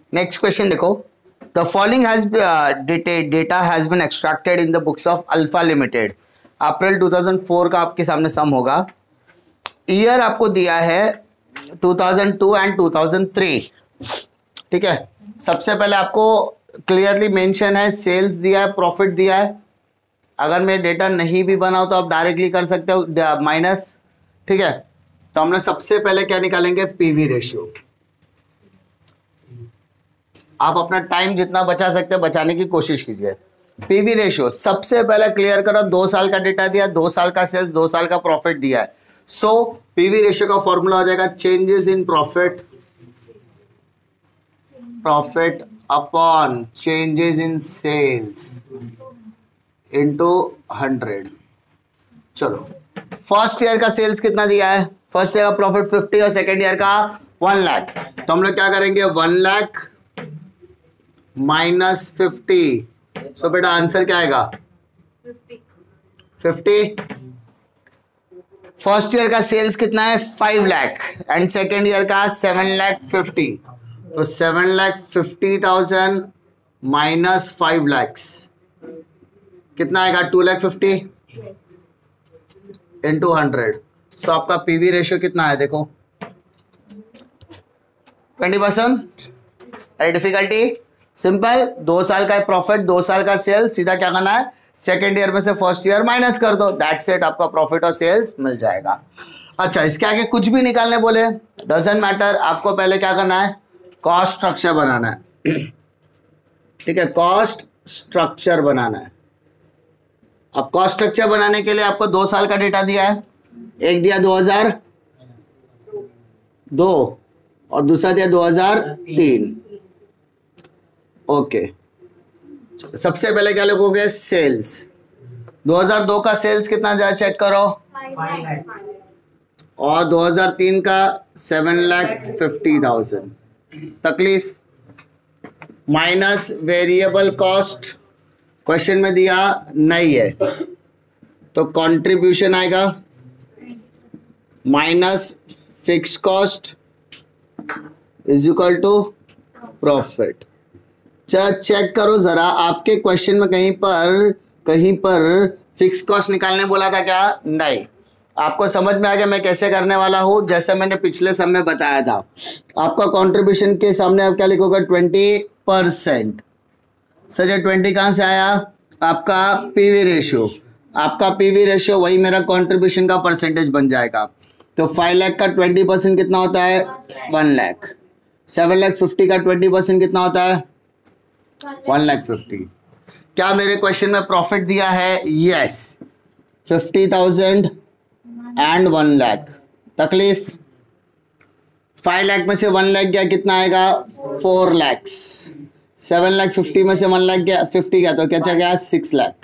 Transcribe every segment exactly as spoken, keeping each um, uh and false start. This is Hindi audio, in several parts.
नेक्स्ट क्वेश्चन देखो, the following has data has been extracted in the books of Alpha limited. April two thousand four का आपके सामने सम होगा। ईयर आपको दिया है two thousand two and two thousand three. ठीक है, सबसे पहले आपको क्लियरली मेंशन है, सेल्स दिया है, प्रॉफिट दिया है। अगर मैं डेटा नहीं भी बनाऊं तो आप डायरेक्टली कर सकते हो माइनस। ठीक है, तो हम लोग सबसे पहले क्या निकालेंगे, पीवी रेशियो। आप अपना टाइम जितना बचा सकते हैं बचाने की कोशिश कीजिए। पीवी रेशियो सबसे पहले क्लियर करो, दो साल का डेटा दिया, दो साल का सेल्स, दो साल का प्रॉफिट दिया है। सो पीवी रेशियो का फॉर्मूला हो जाएगा changes in profit profit upon changes in sales into hundred. चलो, फर्स्ट ईयर का सेल्स कितना दिया है, फर्स्ट ईयर का प्रॉफिट फिफ्टी और सेकेंड ईयर का वन लाख। तो हम लोग क्या करेंगे, one lakh minus fifty. So बेटा आंसर क्या आएगा, फिफ्टी। फर्स्ट ईयर का सेल्स कितना है, five lakh and second year का सेवन लाख फिफ्टी। तो seven lakh fifty thousand minus five lakhs कितना आएगा, two lakh fifty into hundred. So आपका पीवी रेशियो कितना है, देखो ट्वेंटी परसेंट। अरे डिफिकल्टी सिंपल, दो साल का प्रॉफिट, दो साल का सेल्स, सीधा क्या करना है, सेकेंड ईयर में से फर्स्ट ईयर माइनस कर दो, दैट्स इट, आपका प्रॉफिट और सेल्स मिल जाएगा। अच्छा, इसके आगे कुछ भी निकालने बोले डजंट मैटर, आपको पहले क्या करना है, कॉस्ट स्ट्रक्चर बनाना है। ठीक है, कॉस्ट स्ट्रक्चर बनाना है। अब कॉस्ट स्ट्रक्चर बनाने के लिए आपको दो साल का डेटा दिया है, एक दिया दो हजार दो और दूसरा दिया दो हजार तीन। ओके, सबसे पहले क्या लिखोगे, सेल्स। दो हजार दो का सेल्स कितना जा चेक करो, और दो हजार तीन का सेवन लाख फिफ्टी थाउजेंड। तकलीफ माइनस वेरिएबल कॉस्ट क्वेश्चन में दिया नहीं है, तो कंट्रीब्यूशन आएगा minus fix cost is equal to profit. Check करो जरा, आपके क्वेश्चन में कहीं पर कहीं पर फिक्स कॉस्ट निकालने बोला था क्या, नहीं। आपको समझ में आ गया मैं कैसे करने वाला हूं, जैसे मैंने पिछले समय बताया था। आपका कंट्रीब्यूशन के सामने आप क्या लिखोगे, ट्वेंटी परसेंट। सर ये ट्वेंटी कहाँ से आया, आपका पीवी रेशियो। आपका पीवी रेशियो वही मेरा कंट्रीब्यूशन का परसेंटेज बन जाएगा। तो फाइव लाख का ट्वेंटी परसेंट कितना होता है, one lakh. Seven lakh fifty का ट्वेंटी परसेंट कितना होता है, वन लाख फिफ्टी। क्या मेरे क्वेश्चन में प्रॉफिट दिया है, yes, fifty thousand and one lakh. तकलीफ, फाइव लाख में से वन लाख गया कितना आएगा, four lakhs. Seven lakh fifty में से वन लाख गया, फिफ्टी गया तो क्या चल गया, six lakh.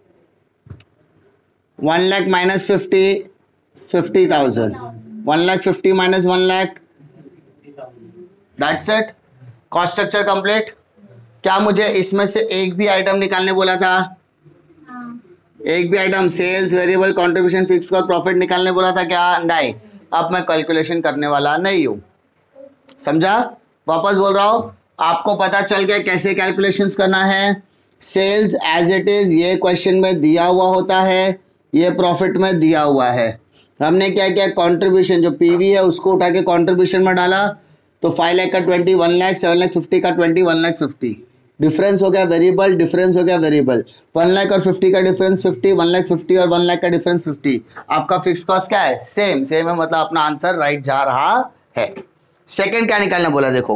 One lakh minus fifty, fifty thousand. One lakh fifty minus one lakh, that's it. Cost structure complete. क्या मुझे इसमें से एक भी आइटम निकालने बोला था, एक भी item, sales, variable, contribution, fix cost, profit निकालने बोला था क्या, नहीं। अब मैं कैलकुलेशन करने वाला नहीं हूं, समझा। वापस बोल रहा हूं, आपको पता चल गया कैसे कैलकुलेशंस करना है। सेल्स एज इट इज ये क्वेश्चन में दिया हुआ होता है, ये प्रॉफिट में दिया हुआ है। हमने क्या किया, कंट्रीब्यूशन जो पीवी है उसको उठा के कंट्रीब्यूशन में डाला, तो फाइव लाख का twenty, one lakh, seven lakh fifty का twenty, one lakh fifty. Difference हो गया वेरिएबल, डिफरेंस हो गया वेरिएबल। वन लाख और फिफ्टी का difference fifty, one lakh fifty और वन लाख का डिफरेंस फिफ्टी। आपका फिक्स कॉस्ट क्या है, सेम सेम है, मतलब अपना आंसर राइट जा रहा है। सेकंड क्या निकालना बोला, देखो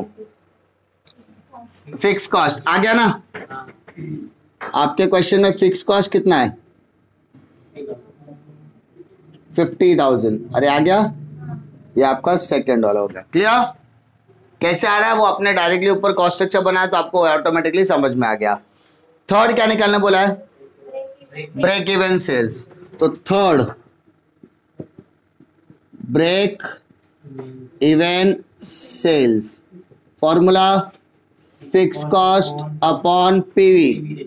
फिक्स कॉस्ट आ गया ना। आपके क्वेश्चन में फिक्स कॉस्ट कितना है, फिफ्टी थाउजेंड। अरे आ गया, ये आपका सेकंड वाला हो गया। क्लियर, कैसे आ रहा है वो अपने डायरेक्टली ऊपर कॉस्ट स्ट्रक्चर बनाया तो आपको ऑटोमेटिकली समझ में आ गया। थर्ड क्या निकालने बोला है, ब्रेक इवन सेल्स। तो third break even sales, formula fix cost upon PV.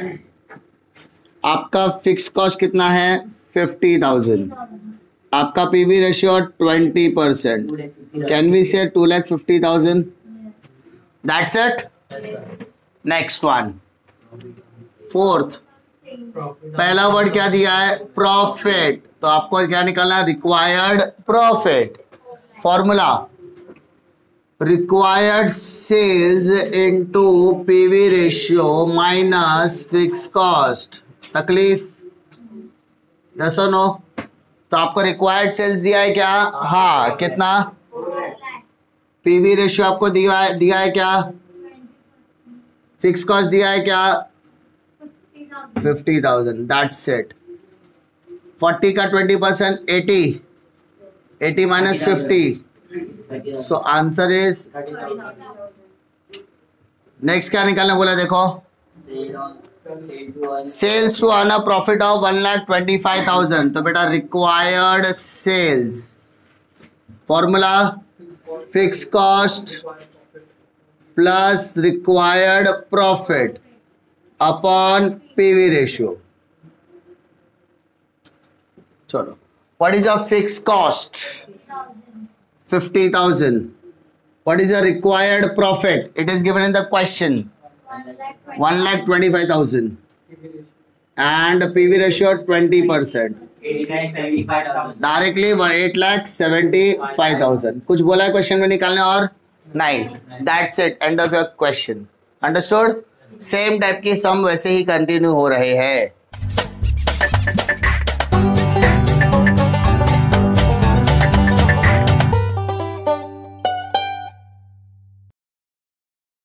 आपका फिक्स कॉस्ट कितना है, फिफ्टी थाउजेंड। आपका PV ratio twenty percent, can we say two lakh fifty thousand. That's it. Next one, fourth. पहला वर्ड क्या दिया है? प्रॉफिट. तो आपको क्या निकालना है? Required profit. Formula required sales into PV ratio minus fix cost. तकलीफ? यस और नो? तो आपको रिक्वायर्ड सेल्स दिया है क्या? हाँ. कितना? पीवी रेशियो आपको दिया है दिया है क्या? फिक्स कॉस्ट दिया है क्या? Fifty thousand. That's it. Forty का twenty percent eighty. Eighty minus fifty. So answer is. Next क्या निकालने बोला? देखो, sales to earn a profit of one lakh twenty five thousand. तो बेटा required sales, formula fix cost plus required profit upon PV ratio. चलो, what is a fix cost? Fifty thousand. What is the required profit? It is given in the question. one lakh twenty-five thousand. And P V ratio twenty percent. Directly eight lakh seventy-five thousand. कुछ बोला है क्वेश्चन में निकालने और? नहीं. That's it. End of your question. Understood? Same type की सम वैसे ही कंटिन्यू हो रहे हैं.